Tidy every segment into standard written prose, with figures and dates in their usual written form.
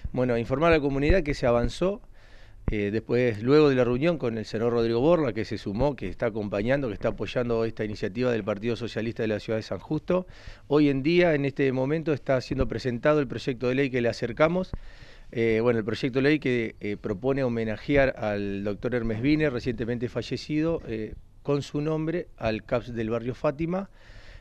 Bueno, informar a la comunidad que se avanzó luego de la reunión con el senador Rodrigo Borla, que se sumó, que está acompañando, que está apoyando esta iniciativa del Partido Socialista de la Ciudad de San Justo. Hoy en día, en este momento, está siendo presentado el proyecto de ley que le acercamos. El proyecto de ley que propone homenajear al doctor Hermes Wiener, recientemente fallecido, con su nombre al CAPS del barrio Fátima.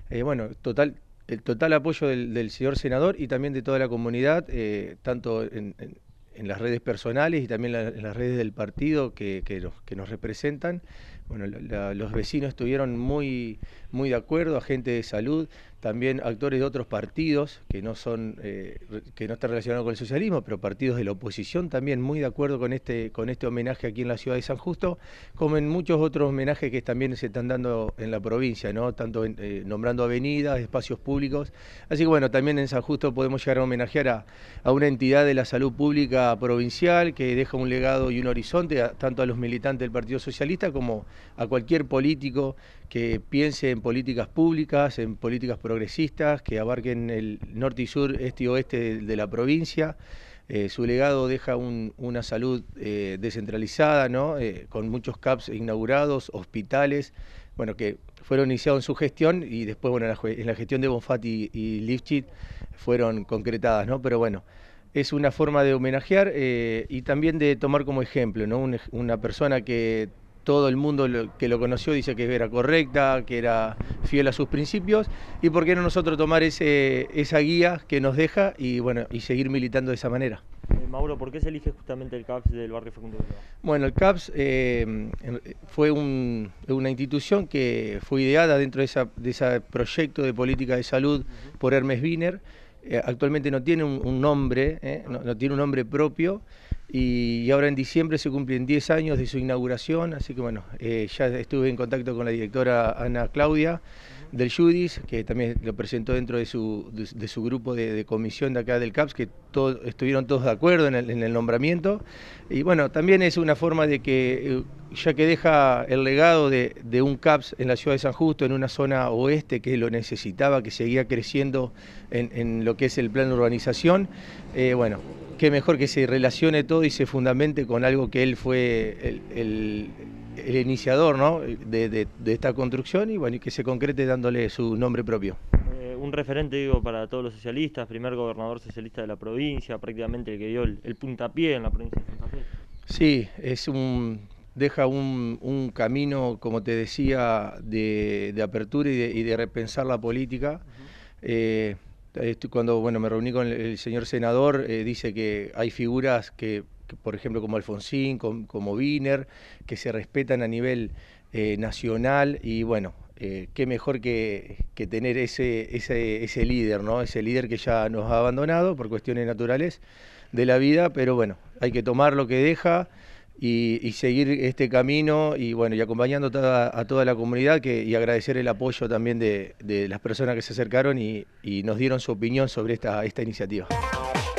El total apoyo del señor senador y también de toda la comunidad, tanto en las redes personales y también en las redes del partido que nos representan. Bueno, los vecinos estuvieron muy de acuerdo, agentes de salud, también actores de otros partidos que no están relacionados con el socialismo, pero partidos de la oposición también muy de acuerdo con este homenaje aquí en la ciudad de San Justo, como en muchos otros homenajes que también se están dando en la provincia, ¿no? Tanto nombrando avenidas, espacios públicos. Así que bueno, también en San Justo podemos llegar a homenajear a una entidad de la salud pública provincial que deja un legado y un horizonte tanto a los militantes del Partido Socialista como a cualquier político que piense en políticas públicas, en políticas progresistas, que abarquen el norte y sur, este y oeste de la provincia. Su legado deja una salud descentralizada, ¿no? Con muchos CAPS inaugurados, hospitales, bueno, que fueron iniciados en su gestión y después, bueno, en la gestión de Bonfatti y Lifchit fueron concretadas, ¿no? Pero bueno, es una forma de homenajear y también de tomar como ejemplo, ¿no? Una persona que todo el mundo que lo conoció dice que era correcta, que era fiel a sus principios, y por qué no nosotros tomar esa guía que nos deja y bueno, y seguir militando de esa manera. Mauro, ¿por qué se elige justamente el CAPS del barrio Facundo Bilbao? Bueno, el CAPS fue una institución que fue ideada dentro de ese proyecto de política de salud por Hermes Wiener. Actualmente no tiene un nombre, no tiene un nombre propio, y ahora en diciembre se cumplen 10 años de su inauguración, así que bueno, ya estuve en contacto con la directora Ana Claudia del Judis, que también lo presentó dentro de su grupo de comisión de acá del CAPS, que estuvieron todos de acuerdo en el nombramiento. Y bueno, también es una forma de que, ya que deja el legado de un CAPS en la ciudad de San Justo, en una zona oeste que lo necesitaba, que seguía creciendo en lo que es el plan de urbanización, bueno, qué mejor que se relacione todo y se fundamente con algo que él fue el iniciador, ¿no? de esta construcción y bueno, y que se concrete dándole su nombre propio. Un referente, digo, para todos los socialistas, primer gobernador socialista de la provincia, prácticamente el que dio el puntapié en la provincia de Santa Fe. Sí, deja un camino, como te decía, de apertura y de repensar la política. Cuando bueno, me reuní con el señor senador, dice que hay figuras que, por ejemplo, como Alfonsín, como Wiener, que se respetan a nivel nacional y bueno, qué mejor que tener ese líder, ¿no? Ese líder que ya nos ha abandonado por cuestiones naturales de la vida, pero bueno, hay que tomar lo que deja y seguir este camino y bueno, y acompañando a toda la comunidad y agradecer el apoyo también de las personas que se acercaron y nos dieron su opinión sobre esta iniciativa.